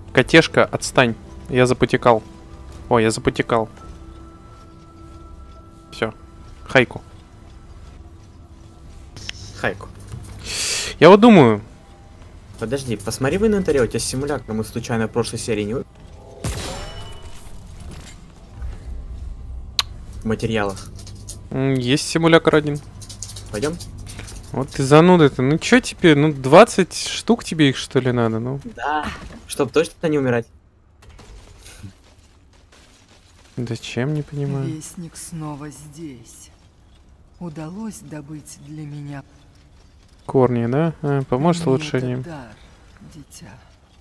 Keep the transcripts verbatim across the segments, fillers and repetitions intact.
Котешка, отстань. Я запотекал. Ой, я запотекал. Все. Хайку. Хайку. Я вот думаю. Подожди, посмотри в инвентаре, у тебя симулятор, мы случайно в прошлой серии не... В материалах. Есть симулятор один. Пойдем? Вот ты зануда-то. Ну чё тебе? Ну двадцать штук тебе их что ли надо? Ну. Да. Чтоб точно не умирать. Зачем, не понимаю. Вестник снова здесь. Удалось добыть для меня... Корни, да? А, поможет с улучшением. Дар, дитя.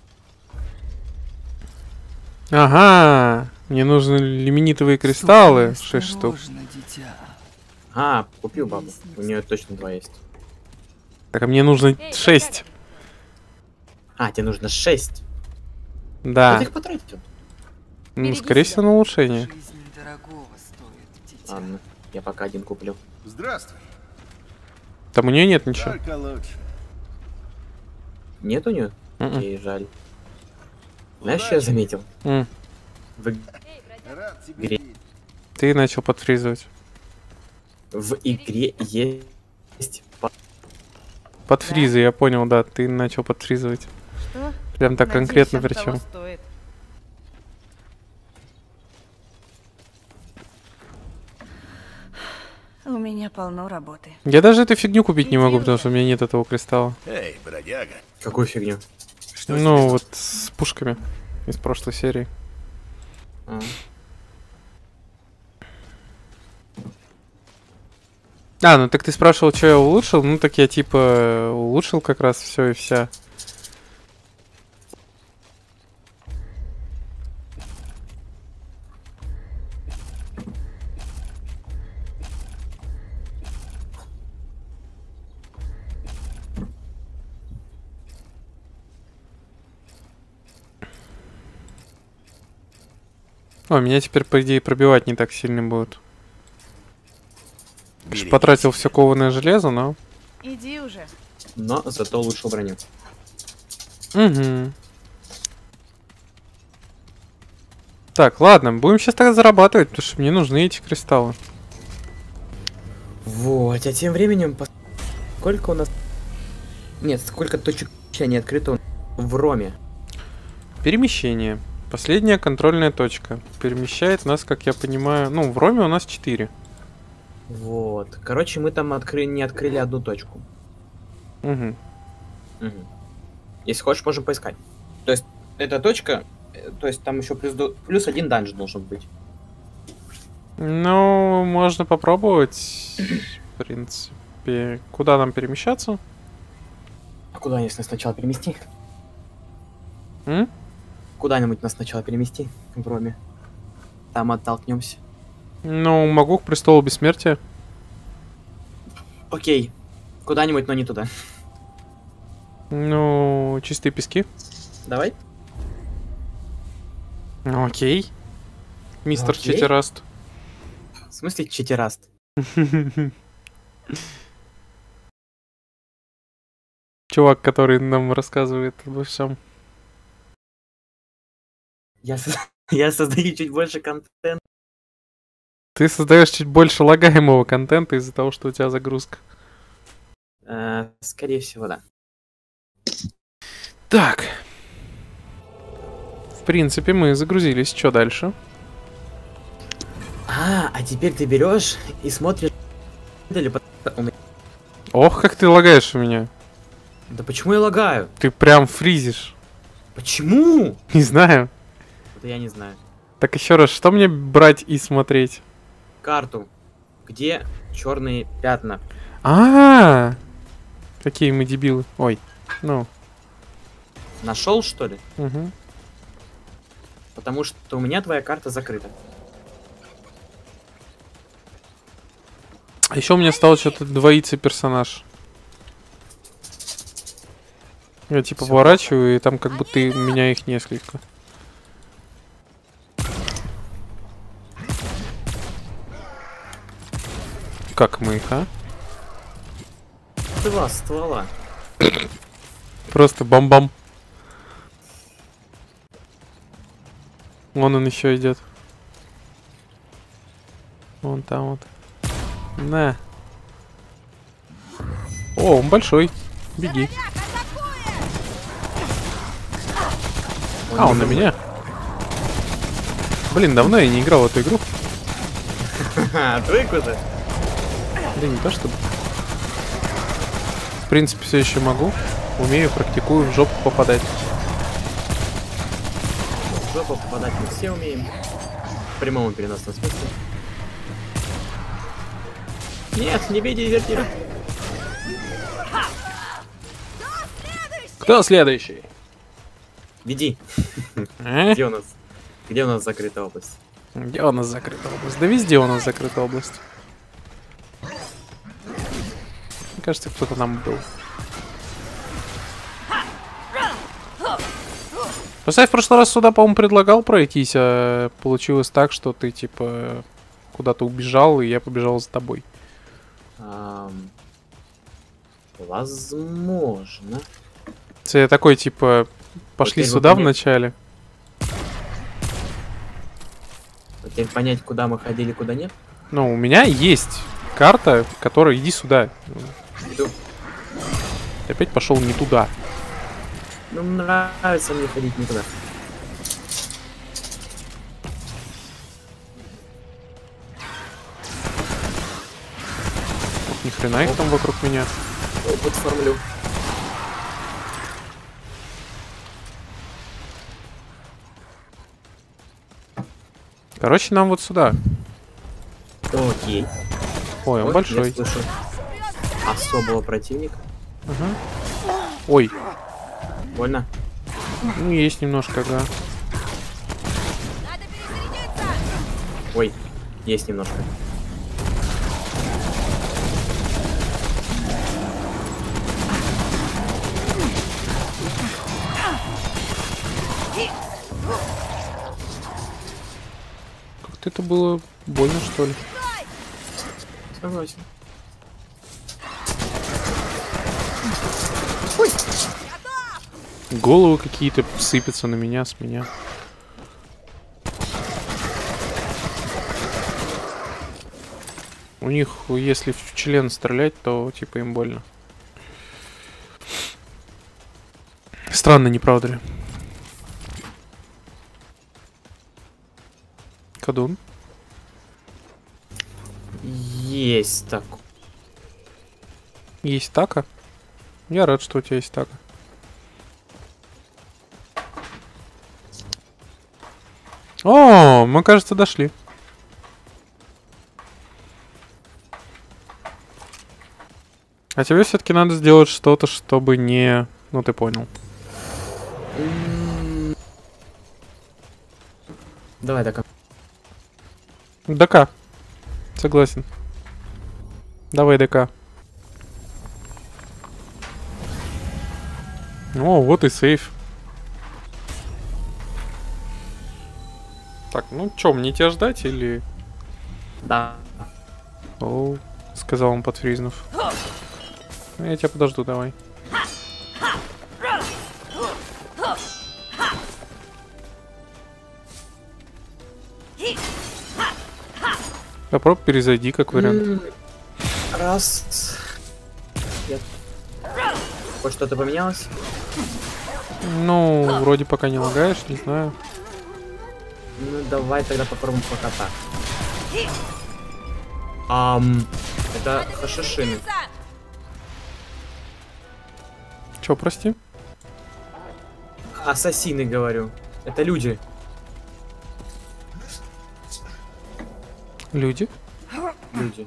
Ага. Мне нужны лиминитовые кристаллы. шесть штук. Дитя. А, купил бабу. У нее точно два есть. Так, а мне нужно шесть. А, тебе нужно шесть. Да. Ты их потратил. Ну, скорее всего, на улучшение. Жизнь дорогого стоит, дитя. Ладно, я пока один куплю. Здравствуй. Там у нее нет ничего. Только лучше. Нет у нее? Мгм. Окей, жаль. Знаешь, что я заметил? М, В, Рад тебя Гре- видеть. Ты начал подфризывать. в игре есть... по- Подфризы, я понял, да. Ты начал подфризывать. Что? Прям так Надеюсь, конкретно оно того причем. стоит. У меня полно работы. Я даже эту фигню купить не Иди могу, уже. потому что у меня нет этого кристалла. Эй, бродяга. Какую фигню? Что Ну, тебе вот с пушками из прошлой серии. А. А, ну так ты спрашивал, что я улучшил? Ну так я типа улучшил как раз все и вся. О, меня теперь, по идее, пробивать не так сильно будут. Конечно, береги потратил себя. все кованое железо, но... Иди уже. Но зато улучшил броню. Угу. Так, ладно, будем сейчас тогда зарабатывать, потому что мне нужны эти кристаллы. Вот, а тем временем... пос- Сколько у нас... Нет, сколько точек не открыто у нас в Роме? Перемещение. Последняя контрольная точка. Перемещает нас, как я понимаю... Ну, в Роме у нас четыре. Вот. Короче, мы там откры... не открыли одну точку. Угу. Мгм. Если хочешь, можем поискать. То есть, эта точка... э, То есть, там еще плюс, до- плюс один данж должен быть. Ну, можно попробовать. В принципе. Куда нам перемещаться? А куда если сначала перемести? М? Куда-нибудь нас сначала перемести в Роме. Там оттолкнемся. Ну, могу к престолу бессмертия. Окей. Куда-нибудь, но не туда. Ну, чистые пески. Давай. Ну, окей. Мистер Окей. Читераст. В смысле читераст? Чувак, который нам рассказывает обо всем. Я, со- я создаю чуть больше контента. Ты создаешь чуть больше лагаемого контента из-за того, что у тебя загрузка. Э, скорее всего, да. Так. В принципе, мы загрузились. Что дальше? А, а теперь ты берешь и смотришь... Или по- у меня- Ох, как ты лагаешь у меня. Да почему я лагаю? Ты прям фризишь. Почему? Не знаю. Это я не знаю. Так еще раз, что мне брать и смотреть? Карту. Где черные пятна? А, какие мы дебилы. Ой, ну, Нашел, что ли? угу. Потому что у меня твоя карта закрыта. Еще у меня стал что-то двоиться персонаж. Я типа Всё поворачиваю, и там как будто и у меня их несколько. Как мы их, а? Два ствола. Просто бам-бам. Вон он еще идет. Вон там вот. На. О, он большой. Беги. А, он на меня. Блин, давно я не играл в эту игру. Отвык уже? Да не то чтобы. В принципе, все еще могу. Умею, практикую, в жопу попадать. В жопу попадать мы все умеем. В прямом и переносном смысле. Нет, не бей дезертира. Кто следующий? Веди. А? Где у нас? Где у нас закрытая область? Где у нас закрытая область? Да везде у нас закрытая область. Мне кажется, кто-то там был. Просто я в прошлый раз сюда, по-моему, предлагал пройтись, а получилось так, что ты, типа, куда-то убежал, и я побежал за тобой. Ам, Возможно. Это я такой, типа, пошли Теперь сюда выполнять. вначале. Теперь понять, куда мы ходили, куда нет. Ну, у меня есть карта, которая иди сюда. Иду. Ты опять пошел не туда. Ну, нравится мне ходить не туда. Ни хрена их там вокруг меня. Опыт формлю. Короче, нам вот сюда. Окей. Ой, он Вот, большой. я слышу особого противника. Ага. Ой, Больно? ну есть немножко, да. Ой, есть немножко. Как-то это было больно, что ли? Согласен. Головы какие-то сыпятся на меня, с меня. У них, если в член стрелять, то типа им больно. Странно, не правда ли? Кадун? Есть так. Есть така? Я рад, что у тебя есть така. О, мы, кажется, дошли. А тебе все-таки надо сделать что-то, чтобы не... Ну, ты понял. М, Давай, так. ДК. Согласен. Давай ДК. О, вот и сейф. Так, ну чё, мне тебя ждать или... Да. О, сказал он подфризнув. Ну, я тебя подожду, давай. Попробуй перезайди, как вариант. М, Раз. Нет. Хоть что-то поменялось? Ну, вроде пока не лагаешь, не знаю. Ну, давай тогда попробуем пока так. Ам, это хашишины. Чё, прости? Ассасины, говорю. Это люди. Люди? Люди.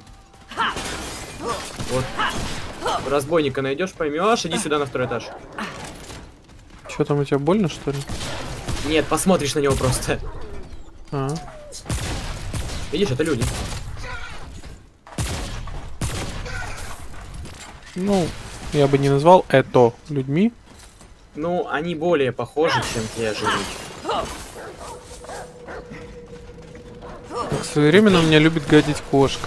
Вот. Разбойника найдешь, поймешь, иди сюда на второй этаж. Чё там у тебя больно, что ли? Нет, посмотришь на него просто. А, Видишь, это люди. ну, я бы не назвал это людьми. Ну, они более похожи, чем те же люди. Своевременно меня любит гадить кошка.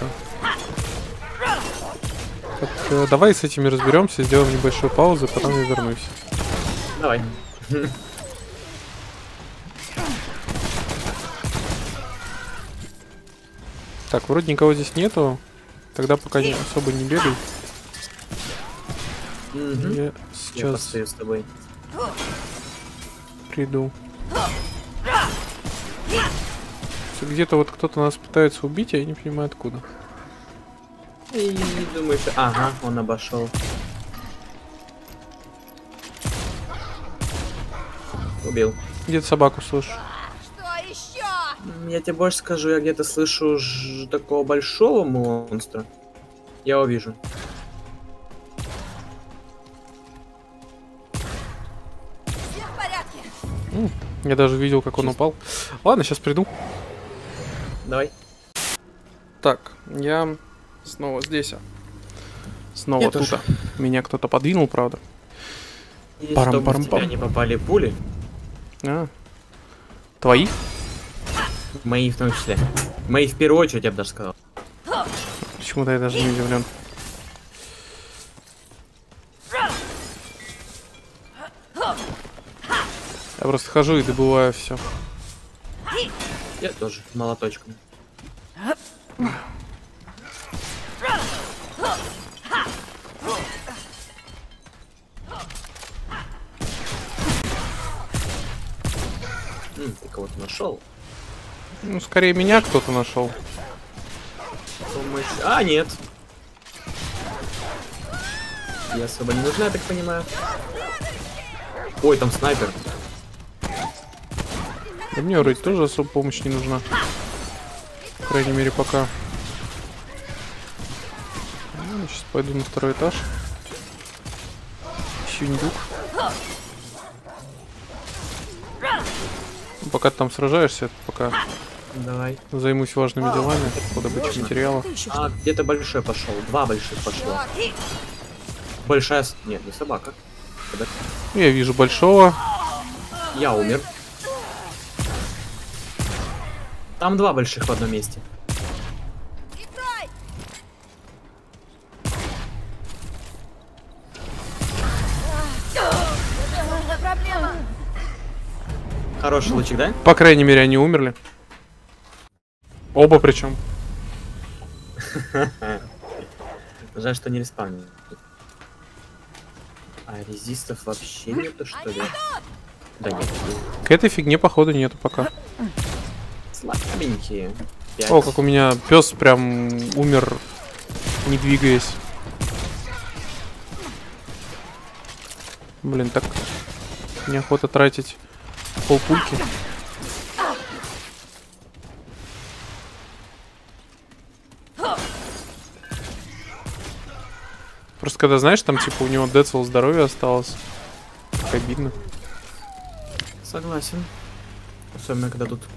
Так, э, давай с этими разберемся, сделаем небольшую паузу, потом я вернусь. Давай. Так, вроде никого здесь нету. Тогда пока не, особо не бегай. Угу. Я Я сейчас постою с тобой. приду. Где-то вот кто-то нас пытается убить, а я не понимаю откуда. И думаю, что... Ага, он обошел. Убил. Где-то собаку слышу. Что еще? М, Я тебе больше скажу, я где-то слышу ж- такого большого монстра. Я его вижу. Все в порядке. М, Я даже видел, как он упал. Ладно, сейчас приду. Давай. Так, я снова здесь. а. Снова Я тут. тоже. а. Меня кто-то подвинул, правда. И Парам, чтобы парам, в тебя пам. не попали пули, А. Твои? мои в том числе. Мои в первую очередь, я бы даже сказал. Почему-то я даже не удивлен. Я просто хожу и добываю все. Я тоже молоточком. М, ты кого-то нашел? Ну, скорее меня кто-то нашел. Думаешь... А, нет. Я особо не нужна, я так понимаю. Ой, там снайпер. Да мне вроде тоже особо помощь не нужна. По крайней мере, пока. Ну, сейчас пойду на второй этаж. Ищу индюк. Ну, пока ты там сражаешься, пока Давай. займусь важными делами по добыче материала. А, где-то большой пошел. Два больших пошло. Большая... с- Нет, не собака. Подожди. Я вижу большого. Я умер. Там два больших в одном месте. Проблема. Хороший лучик, да? По крайней мере, они умерли. Оба причем. Жаль, что не респавнили. А резистов вообще нету, что ли? Да нет. К этой фигне, походу, нету пока. Слабенькие. Пять. О, как у меня пес прям умер, не двигаясь. Блин, так неохота тратить полпульки. Просто когда, знаешь, там типа у него децл здоровья осталось. Так обидно. Согласен. Особенно, когда тут...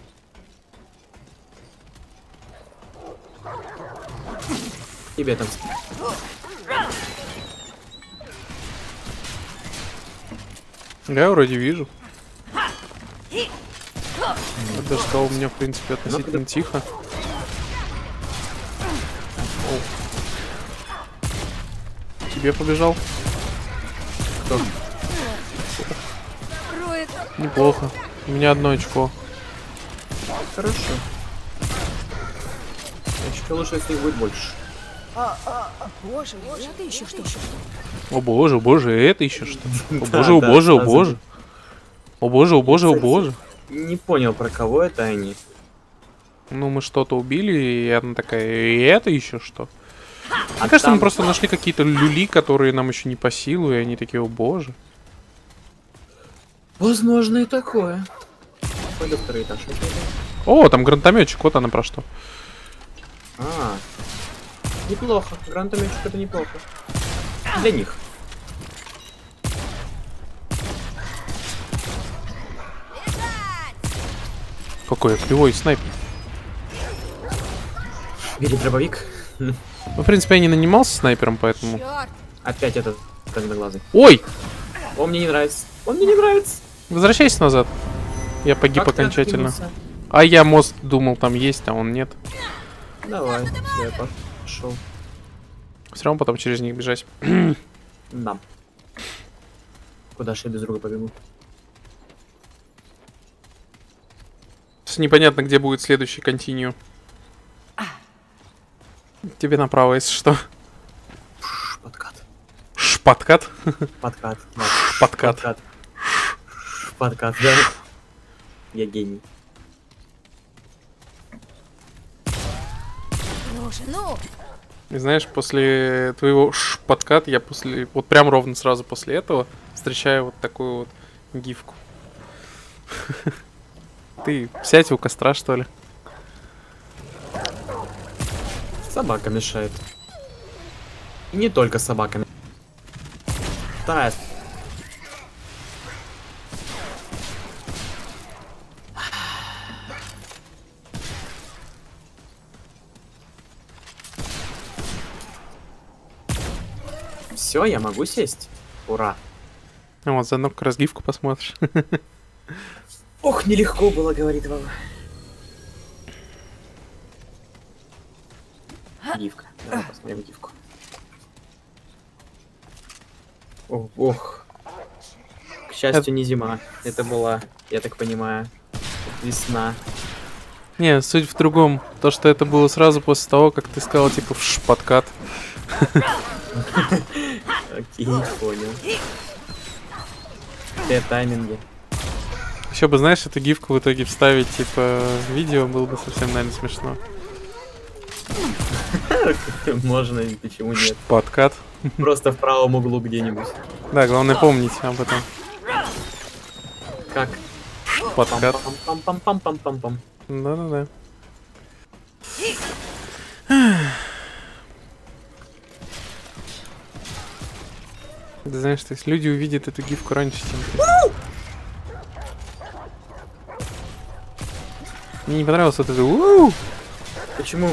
Тебе там... Я вроде вижу. Я даже сказал, у меня, в принципе, относительно тихо. Оу. Тебе побежал? Кто? Рует. Неплохо. У меня одно очко. Хорошо. Очко лучше, если их будет больше. Боже, это еще что? О боже, о боже, это еще что? О Да, боже, о да, боже, о сразу боже. же. О боже, о боже, о Кстати, боже. Не понял, про кого это они. Ну, мы что-то убили, и она такая, и это еще что? А Мне кажется, там- мы просто нашли какие-то люли, которые нам еще не по силу, и они такие, о боже. Возможно и такое. Пойду второй этаж. О, там гранатометчик, вот она про что. А, неплохо. Гранатометчик это неплохо. Для них. Какой клевой снайпер. Бери дробовик. Ну, в принципе, я не нанимался снайпером, поэтому... Черт. Опять этот красноглазый. Ой! Он мне не нравится. Он мне не нравится. Возвращайся назад. Я погиб Как ты окончательно. откинулся? А я мост думал, там есть, а он нет. Давай, всё, я пошел. Все равно потом через них бежать. Да. Куда ж я без друга побегу? Непонятно, где будет следующий континью. Тебе направо, если что. Подкат. Шпаткат. Подкат. Да. Подкат. Подкат. Подкат, да. Я гений. Ну же, ну! И знаешь, после твоего шпаткат я после... Вот прям ровно сразу после этого встречаю вот такую вот гифку. Ты сядь у костра, что ли? Собака мешает. И не только собака. Вторая. Все, я могу сесть. Ура. А вот заодно как раз гифку посмотришь. Ох, нелегко было, говорит Вова. Гифка. Давай посмотрим гифку. Ох, ох. К счастью, не зима. Это была, я так понимаю, весна. Не, суть в другом. То, что это было сразу после того, как ты сказал, типа, в шпаткат. Окей, понял. Те тайминги. Еще бы, знаешь, эту гифку в итоге вставить, типа, в видео, было бы совсем, наверное, смешно. Можно, почему нет? Подкат. Просто в правом углу где-нибудь. Да, главное помнить об этом. Как? Подкат. Пам-пам-пам-пам-пам-пам. Да-да-да. Ты знаешь, то есть люди увидят эту гифку раньше, чем ты. Мне не понравилось вот это. У-у-у! Почему?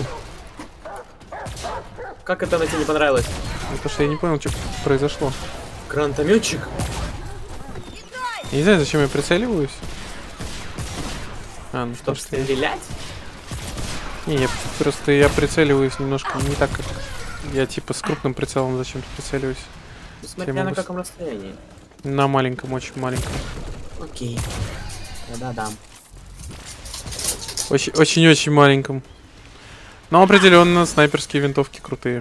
Как это на тебе не понравилось? Потому что я не понял, что произошло. Гранатометчик? Я не знаю, зачем я прицеливаюсь. А, ну Чтоб что ж ты. стрелять? Не, я просто я прицеливаюсь немножко не так, как я типа с крупным прицелом зачем-то прицеливаюсь. Смотря Я на могу с- каком расстоянии. На маленьком, очень маленьком. Окей. Да-да-да. Очень- Очень-очень маленьком. Но определенно снайперские винтовки крутые.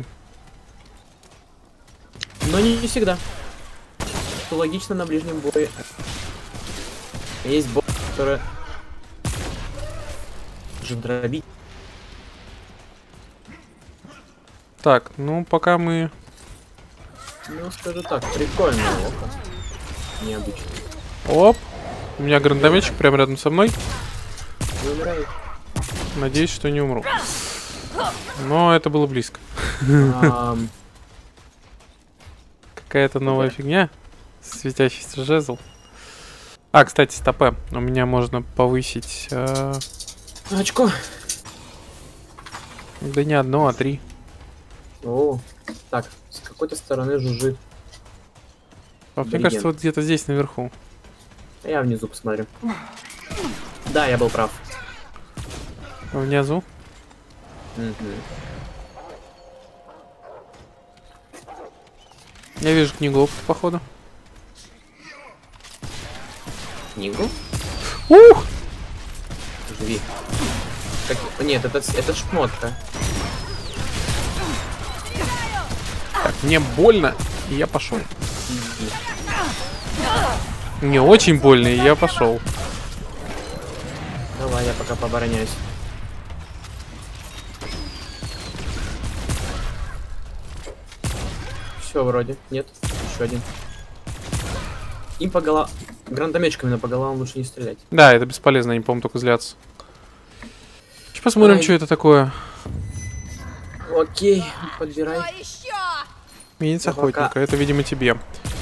Но не, не всегда. Что логично, на ближнем бое есть бой, который же дробить. Так, ну пока мы... Ну, скажу так, прикольно. Око. Необычно. Оп! У меня гранатометчик прямо рядом со мной. Не умирает. Надеюсь, что не умру. Но это было близко. Ам, Какая-то новая фигня. Светящийся жезл. А, кстати, стопэ. У меня можно повысить... э, Очко. Да не одно, а три. О, так, с какой-то стороны жужжит. А мне Блин. кажется, вот где-то здесь наверху. А я внизу посмотрю. Да, я был прав. Внизу. Мгм. Я вижу книгу опыта, походу. Книгу? Ух! Живи. Как- Нет, это, это шмотка. Так, мне больно, и я пошел. Иди. Мне очень больно, и я пошел. Давай, я пока пообороняюсь. Все вроде. Нет, еще один. Им по головам. Гранатометчиками на по головам лучше не стрелять. Да, это бесполезно, они, по-моему, только злятся. Сейчас посмотрим, Ай. что это такое. Окей, подбирай. Что еще? Минец Я пока- охотника, это, видимо, тебе.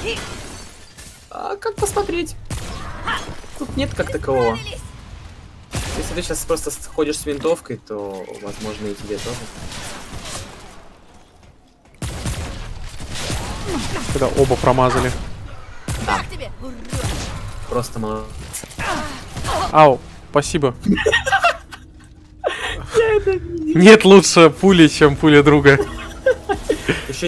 А как посмотреть? Тут нет как такового. Если ты сейчас просто ходишь с винтовкой, то, возможно, и тебе тоже. Когда оба промазали. Как тебе? Просто молодец. Ау, спасибо. Нет лучше пули, чем пуля друга. Еще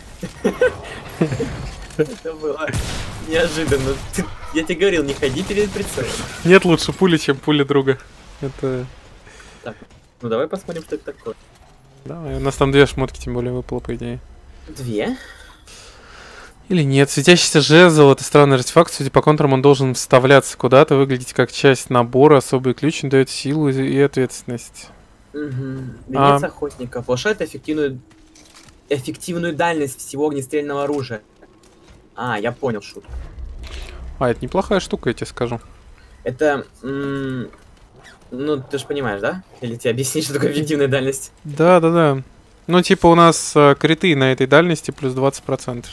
это было неожиданно. Ты- Я тебе говорил, не ходи перед прицелом. Нет лучше пули, чем пуля друга. Это... Так, ну давай посмотрим, что это такое. Да, у нас там две шмотки, тем более, выпало, по идее. Две? Или нет? Светящийся жезл — это странный артефакт, судя по контурам, он должен вставляться куда-то, выглядеть как часть набора. Особый ключ, он дает силу и ответственность. Угу. Венец А. охотника. Повышает эффективную... эффективную дальность всего огнестрельного оружия. А, я понял шутку. А, это неплохая штука, я тебе скажу. Это... м, ну, ты же понимаешь, да? Или тебе объяснить, что такое эффективная дальность? Да-да-да. Ну, типа, у нас э, криты на этой дальности плюс двадцать процентов.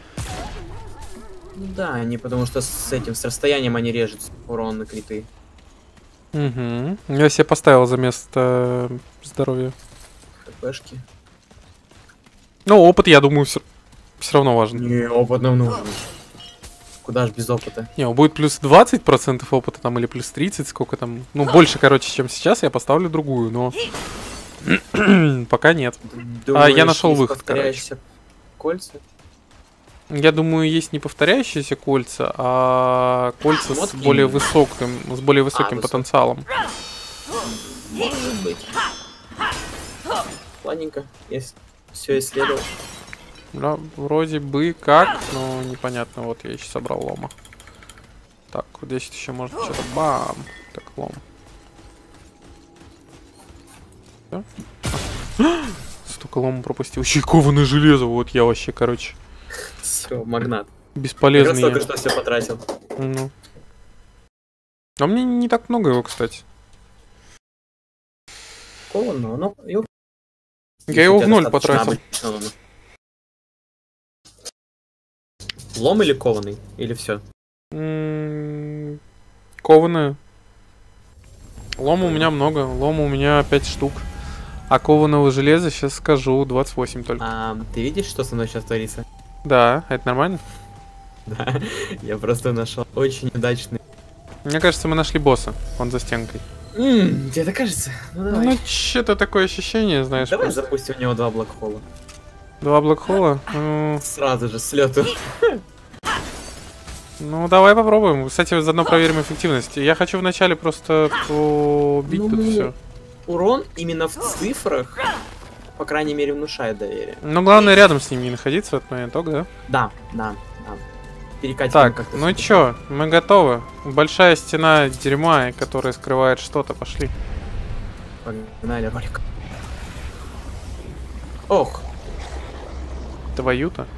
Ну да, они потому что с этим, с расстоянием они режут урон на криты. Угу. Я себе поставил за место э, здоровья. ХПшки. Ну, опыт, я думаю, все равно важен. Не, опыт нам нужен. Куда ж без опыта? Не, он будет плюс двадцать процентов опыта там или плюс тридцать, сколько там. Ну, больше, короче, чем сейчас, я поставлю другую, но пока нет. Думаешь, А, я нашел есть выход, повторяющиеся кольца? Я думаю, есть не повторяющиеся кольца, а кольца с Шмотки более именно. высоким, с более высоким высокий. потенциалом. Может быть. Ладненько, если все исследовал. Да, вроде бы как, но непонятно. Вот я еще собрал лома. Так, вот здесь еще может что-то бам. Так, лом. Да? А! Столько лома пропустил. Еще и кованое железо. Вот я вообще, короче, Все, магнат. бесполезный. Как раз только я. что все потратил. Ну. А мне не так много его, кстати. Кованно, но его... Я его у тебя в ноль достаточно потратил. обычно лома. Лом или кованый? Или все? М, Кованое. Лома у меня много. Лома у меня пять штук. А кованого железа, сейчас скажу, двадцать восемь только. А, ты видишь, что со мной сейчас творится? Да, это нормально? Да, я просто нашел очень удачный. Мне кажется, мы нашли босса. Он за стенкой. Ммм, тебе так кажется? Ну давай. Ну, что-то такое ощущение, знаешь. Давай просто. запустим у него два блокхола. Два блэкхола? Ну, Сразу же, с лету. ну, давай попробуем. Кстати, заодно проверим эффективность. Я хочу вначале просто побить Ну, тут мы- все. Урон именно в цифрах, по крайней мере, внушает доверие. Но главное рядом с ним не находиться в этот момент, ок, да? Да, да, да. Перекатим Так, как-то. ну сюда. чё, мы готовы. Большая стена дерьма, которая скрывает что-то. Пошли. Погнали ролик. Ох, Твою-то.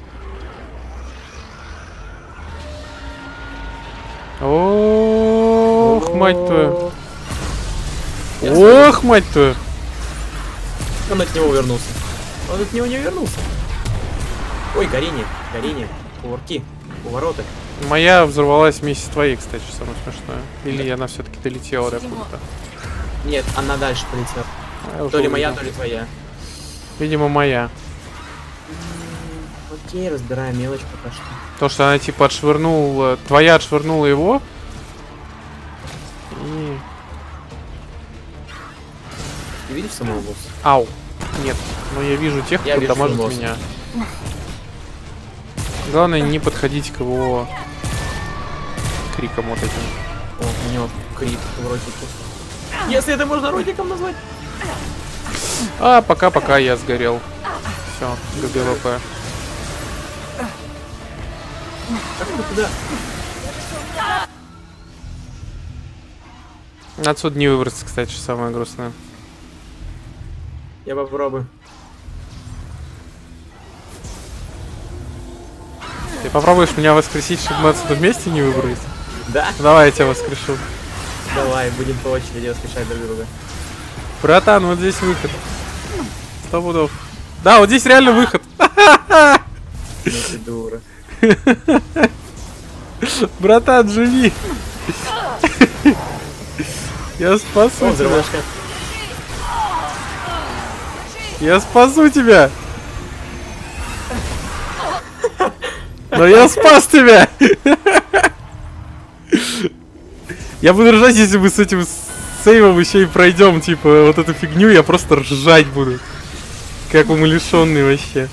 Ох, мать твою. Я Ох, мать твою. Он от него вернулся. Он от него не вернулся. Ой, горение, горение, кувырки, повороты. Моя взорвалась вместе с твоей, кстати, что самое смешное. Или она все-таки долетела до куда-то. Нет, она дальше полетела. А я уже То ли моя, увидел. то ли твоя. Видимо, моя. Окей, разбираем мелочь пока что. То, что она типа отшвырнула... Твоя отшвырнула его. И... Ты видишь самого босса? Ау. Нет. Но я вижу тех, Я кто вижу дамажит босса. меня. Главное не подходить к его крикам вот этим. О, у него крит в ротике. Если это можно ротиком назвать. А, пока-пока я сгорел. Все, ГГВП. Как мы туда? Отсюда не выбраться, кстати, что самое грустное. Я попробую. Ты попробуешь меня воскресить, чтобы мы отсюда вместе не выбрались? Да? Давай я тебя воскрешу. Давай, будем по очереди воскрешать друг друга. Братан, вот здесь выход. Сто пудов. Да, вот здесь реально выход. Ну ты дура. Братан, живи. Я спасу О, тебя. взрывашка. Я спасу тебя. Но я спас тебя. Я буду ржать, если мы с этим сейвом еще и пройдем, типа, вот эту фигню, я просто ржать буду. Как умалишенный вообще.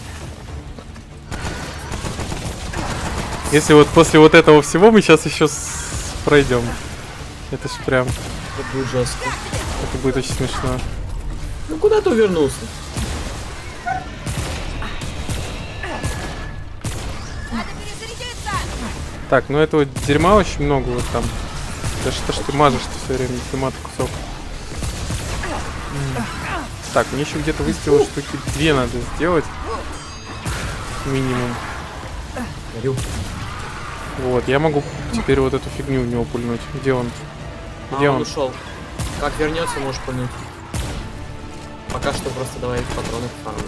Если вот после вот этого всего мы сейчас еще с... пройдем. Это ж прям, Это будет жестко. это будет очень смешно. Ну куда ты увернулся? Так, ну этого дерьма очень много вот там. Да что ж ты мажешь-то все время, дерьма-то кусок. М. Так, мне еще где-то выстрелы штуки две надо сделать. Минимум. Горю. Вот, я могу теперь вот эту фигню в него пульнуть. Где он? Где а, он? он ушел. Как вернется, можешь пульнуть. Пока что просто давай патроны фармим.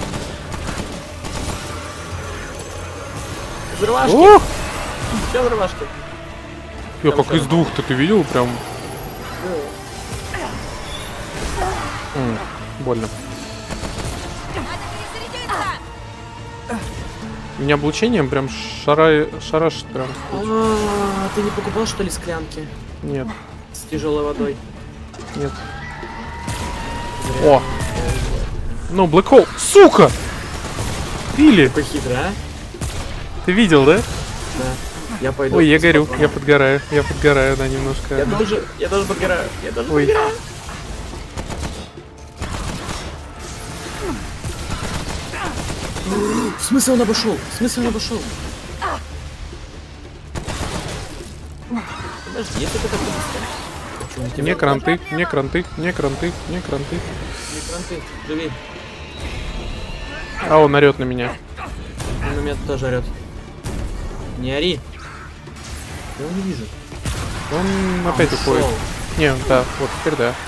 Взрывашки! Ох! Че взрывашки? Я Там как из всё двух-то ты видел прям? М, больно. Меня облучением прям шара... шарашит прям. А, ты не покупал, что ли, склянки Нет, с тяжелой водой? нет. О! Ну, Black Hole. Сука! Или? Какой хитрый, а? Ты видел, да? Да. Я пойду. Ой, я горю, патроном. я подгораю. Я подгораю, да, немножко. Я тоже, я тоже подгораю. Я тоже Ой. подгораю. В смысле он обошел? В смысле он обошел? Подожди, если ты так быстро. Не кранты, не кранты, не кранты, не кранты. Кранты, живи. А он орет на меня. Он на меня тоже орет. Не ори. Я его не вижу. Он опять ушел. уходит. Не, да, вот теперь да.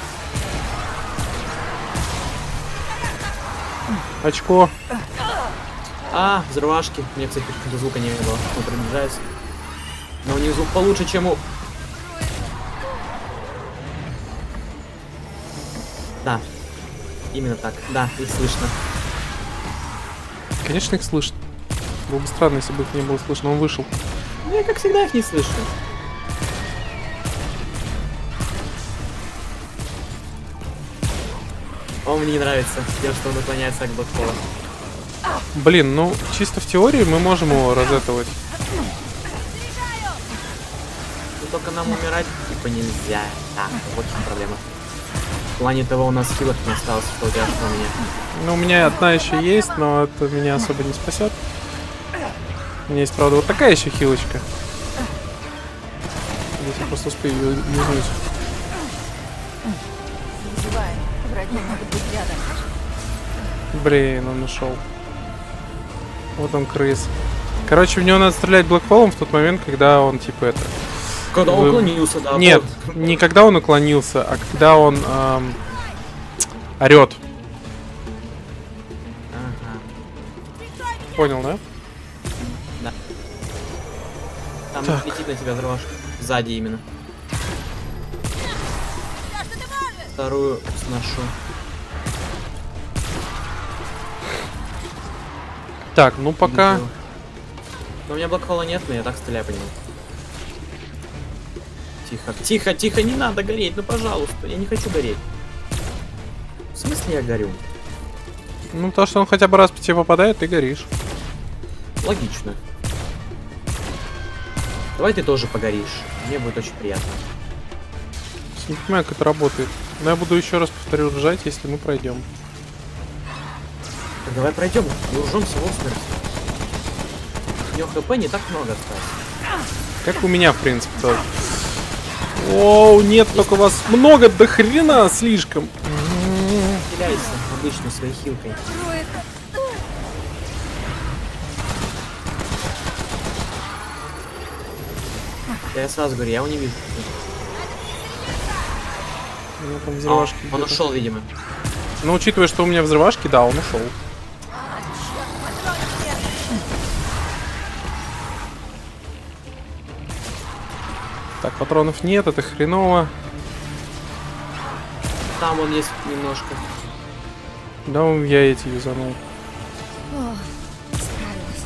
Очко. А, взрывашки. У меня, кстати, почему-то звука не было. Он приближается. Но у них звук получше, чем у... Да. Именно так. Да, их слышно. Конечно, их слышно. Было бы странно, если бы их не было слышно. Он вышел. Ну, я, как всегда, их не слышу. Он мне не нравится, тем, что он наклоняется к Блэкхолу. Блин, ну, чисто в теории мы можем его розетовать. Но только нам умирать типа нельзя. Да, вот в чем проблема. В плане того у нас хилок не осталось, что у тебя, что у меня. Ну, у меня одна еще есть, но это меня особо не спасет. У меня есть, правда, вот такая еще хилочка. Здесь я просто успею ее юзнуть. Называй. Враги могут быть рядом. Блин, он ушел. Вот он, крыс. Короче, в него надо стрелять блэкхолом в тот момент, когда он, типа, это... Когда он Вы- уклонился, да. Нет, вот. не когда он уклонился, а когда он эм, орет. Ага. Понял, да? Там Так. летит на тебя взрывашка. Сзади именно. Вторую сношу. Так, ну пока... Ничего. Но у меня блокхола нет, но я так стреляю по нему. Тихо, тихо, тихо, не надо гореть, ну пожалуйста, я не хочу гореть. В смысле я горю? Ну, то, что он хотя бы раз по тебе попадает, ты горишь. Логично. Давай ты тоже погоришь, мне будет очень приятно. Не понимаю, как это работает. Но я буду еще раз повторю ржать, если мы пройдем. Так, давай пройдем, и ужжемся в смерть. У него хп не так много осталось. Как у меня, в принципе, тоже. Оу, нет, только вас много, до хрена слишком. Стреляйся обычно своей хилкой. Я сразу говорю, я его не вижу. У меня там А, взрывашки. он где-то. ушел, видимо. Ну, учитывая, что у меня взрывашки, да, он ушел. Так, патронов нет, это хреново. Там он есть немножко. Да, я эти юзанул. О, справилась.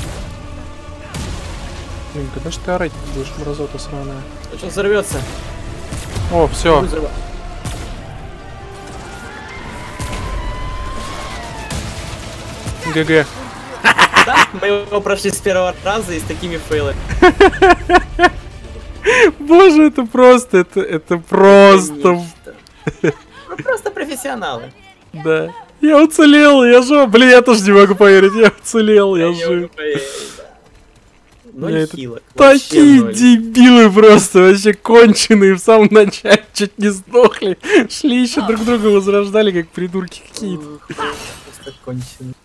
Блин, когда ж ты орать будешь, мразота сраная? Он сейчас взорвется. О, все. ГГ. Да, мы его прошли с первого раза и с такими фейлами. Боже, это просто, это, это просто, Нечто. Мы просто профессионалы. да. Я уцелел, я жив. Блин, я тоже не могу поверить, я уцелел, я не могу жив. поверить, да. Ноль это хилок. Вообще Такие ноль. дебилы просто, вообще конченые, в самом начале чуть не сдохли. Шли еще друг друга возрождали, как придурки какие-то. Ух, просто конченый.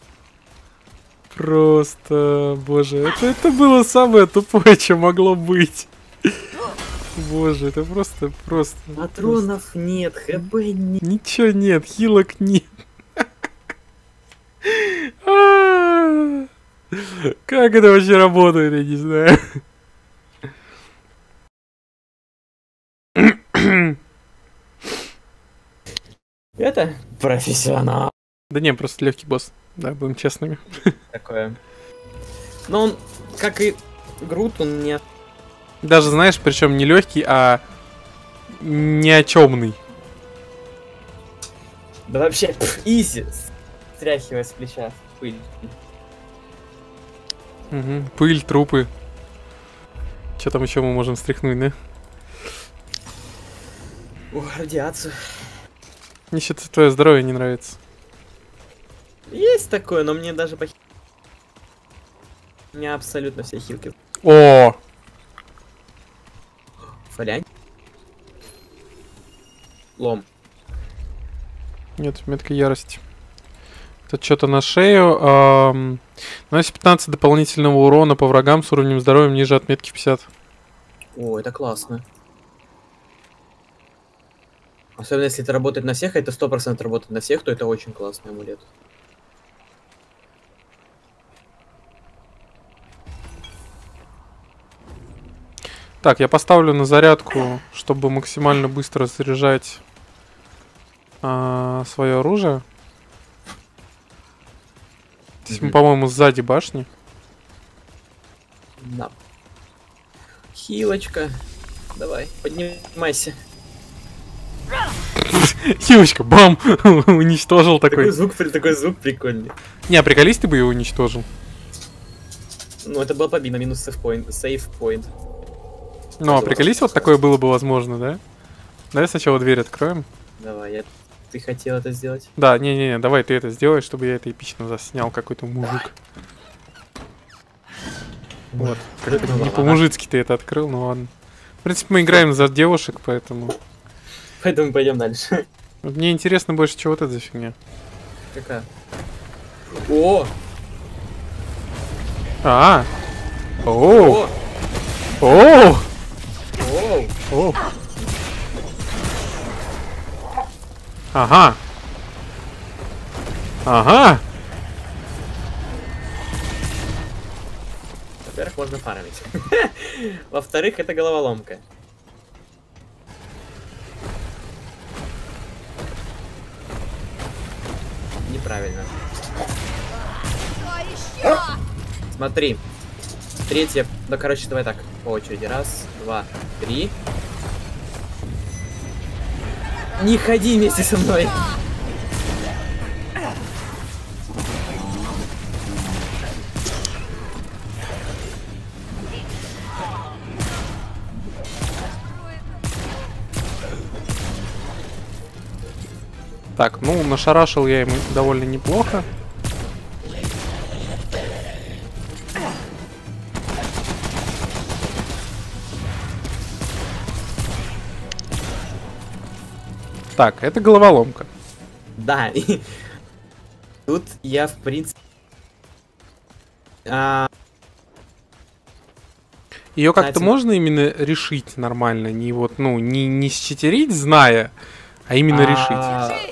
Просто, боже, это, это было самое тупое, что могло быть. Боже, это просто, просто. Патронов нет, хп нет. Ничего нет, хилок нет. А, как это вообще работает, я не знаю. Это профессионал. Да не, просто легкий босс. Да, будем честными. Такое. Но он, как и Грут, он не... Даже, знаешь, причем не легкий, а ни о чемный. Да вообще, пф, изи. Стряхивая с плеча пыль. Угу. Пыль, трупы. Что там еще мы можем стряхнуть, да? О, радиацию. Мне что-то твое здоровье не нравится. Есть такое, но мне даже по... У меня абсолютно все хилки. О! Фолянь. Лом. Нет, метка ярости. Это что-то на шею. Эм... Наносит пятнадцать дополнительного урона по врагам с уровнем здоровья ниже отметки пятьдесят. О, это классно. Особенно если это работает на всех, а это сто процентов работает на всех, то это очень классный амулет. Так, я поставлю на зарядку, чтобы максимально быстро заряжать а, свое оружие. Здесь мы, по-моему, сзади башни. Да. Хилочка. Давай, поднимайся. Хилочка, бам! Уничтожил Такой такой. звук, при- такой звук прикольный. Не, а приколись, ты бы его уничтожил. Ну, это была победа, минус сейф-поинт. Сейф-поинт. Ну, а приколись, вот такое было бы возможно, да? Давай сначала дверь откроем. Давай, я... ты хотел это сделать? Да, не-не-не, давай ты это сделай, чтобы я это эпично заснял, какой-то мужик. Вот. Прыгнула, Не ага. по-мужицки ты это открыл, ну ладно. В принципе, мы играем за девушек, поэтому... Поэтому пойдем дальше. Вот мне интересно больше, чего вот это за фигня. Какая? О! А! О! О! О! О! О! Ага! Ага! Во-первых, можно фармить. Во-вторых, это головоломка. Неправильно. Смотри. Третья. Да, короче, давай так. По очереди. Раз, два, три. Не ходи вместе со мной. Так, ну, нашарашил я ему довольно неплохо. Так, это головоломка. Да. И тут я, в принципе... А, Ее как-то Кстати. можно именно решить нормально, не вот, ну, не, не считерить, зная, а именно а, решить.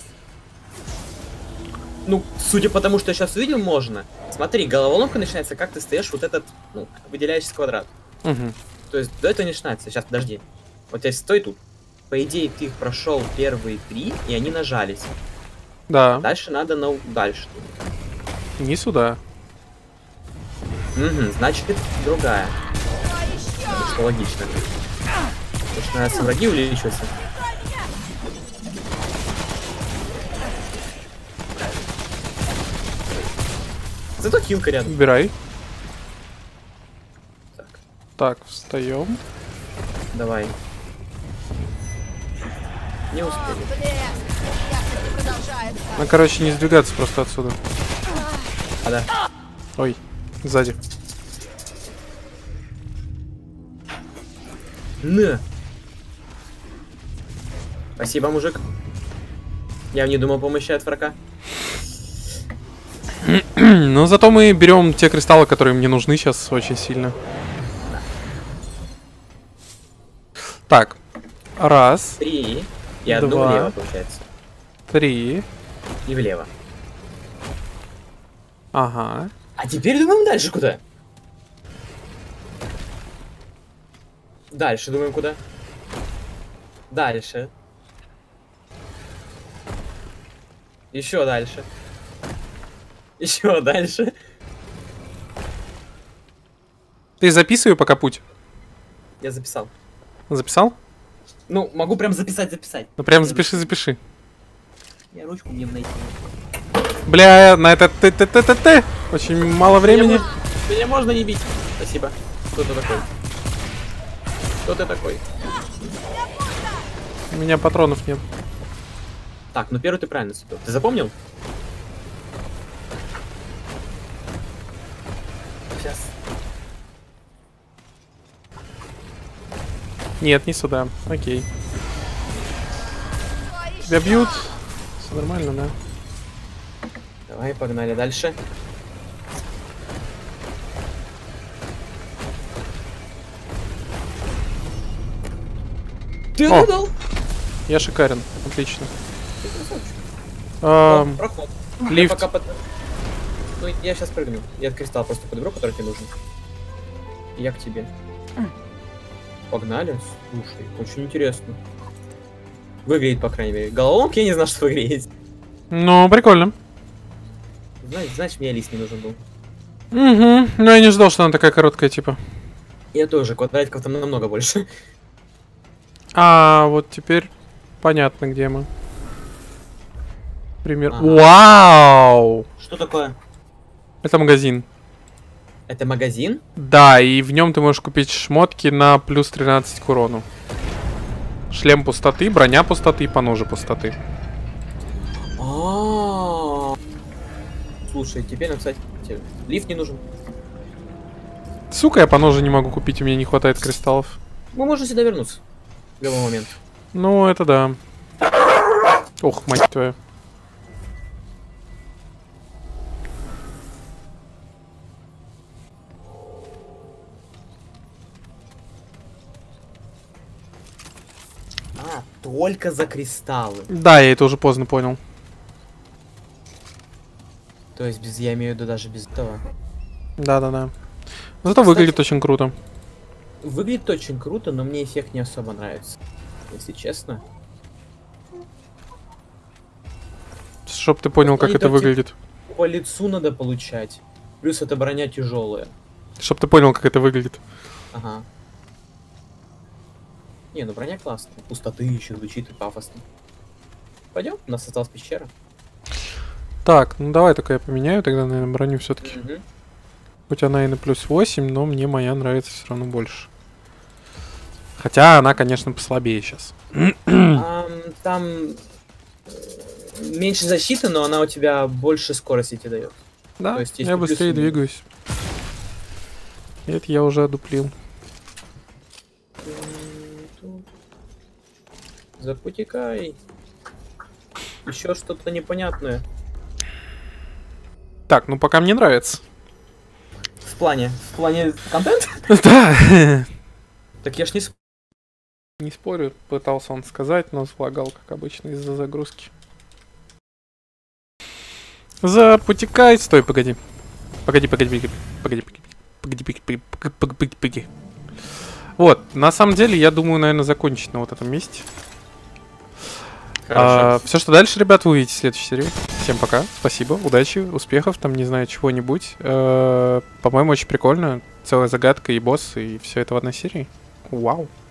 Ну, судя по тому, что я сейчас увидел, можно. Смотри, головоломка начинается, как ты стоишь, вот этот, ну, выделяющийся квадрат. Угу. То есть до этого начинается. Сейчас, подожди. Вот я стой тут. По идее, ты их прошел первые три, и они нажались. Да, Дальше надо на дальше. не сюда. Угу, значит, другая. Это что логично. Потому что надо враги увеличиваться. Зато хилка рядом. Убирай. Так, Так, встаем. давай. Не успели. Ну, короче, не сдвигаться просто отсюда. А, да. Ой, сзади. На! Спасибо, мужик. Я не думал помощи от врага. Но зато мы берем те кристаллы, которые мне нужны сейчас очень сильно. Так. Раз. Три. И одну Два. влево, получается. Три. И влево. Ага. А теперь думаем дальше куда? Дальше думаем куда? Дальше. Еще дальше. Еще дальше. Ты записывай пока путь. Я записал. Записал? Ну, могу прям записать, записать. Ну прям запиши, запиши. Я ручку мне найти. Бля, на это ты ты ты ты ты очень мало времени. Меня, можно- меня можно не бить. Спасибо. Кто ты такой? Кто ты такой? У меня патронов нет. Так, ну первый ты правильно сыпал. Ты запомнил? Сейчас. Нет, не сюда. Окей. Тебя бьют. Все нормально, да? Давай, погнали дальше. Ты О. угадал? Я шикарен. Отлично. Ты красавчик. Ам, О, проход. Я лифт. пока под- Ну, я сейчас прыгну. Я кристалл просто подберу, который тебе нужен. И я к тебе. Погнали. Слушай, очень интересно. Выглядит, по крайней мере. Головоломки я не знал, что в игре есть. Ну, прикольно. Знаешь, значит, мне лист не нужен был. Угу. Но я не ждал, что она такая короткая, типа. Я тоже, квадратиков там намного больше. А, вот теперь понятно, где мы. Пример. Ага. Вау! Что такое? Это магазин. Это магазин? Да, и в нем ты можешь купить шмотки на плюс тринадцать к урону. Шлем пустоты, броня пустоты, поножи пустоты. А-а-а. Слушай, теперь нам, кстати, лифт не нужен. Сука, я поножи не могу купить, у меня не хватает кристаллов. Мы можем сюда вернуться. В любой момент. Ну, это да. Ох, мать твою. А, только за кристаллы. Да, я это уже поздно понял. То есть без, я имею в виду даже без этого. Да-да-да. Зато выглядит очень круто. Выглядит очень круто, но мне эффект не особо нравится. Если честно. Чтоб ты понял, как Они это так выглядит. По лицу надо получать. Плюс эта броня тяжелая. Чтоб ты понял, как это выглядит. Ага. Не, ну броня классная. Пустоты еще звучит и пафосно. Пойдем, у нас осталась пещера. Так, ну давай только я поменяю тогда, наверное, броню все-таки. Мгм. Хоть она и на плюс восемь, но мне моя нравится все равно больше. Хотя она, конечно, послабее сейчас. Ам, там э, меньше защиты, но она у тебя больше скорости тебе дает. Да, То есть есть я и плюсы, быстрее и минусы. двигаюсь. Это я уже одуплил. Запутикай. Еще что-то непонятное. Так, ну пока мне нравится. В плане, в плане контент? Да. Так я ж не с- Не спорю, пытался он сказать, но слагал, как обычно, из-за загрузки. Запутикай. Стой, погоди. Погоди, погоди, погоди, погоди, погоди, погоди, погоди, погоди, погоди, погоди. Вот, на самом деле, я думаю, наверное, закончить на вот этом месте. Хорошо. все, что дальше, ребят, вы увидите в следующей серии. Всем пока, спасибо, удачи, успехов, там, не знаю, чего-нибудь. Э, По-моему, очень прикольно. Целая загадка и босс, и все это в одной серии. Вау.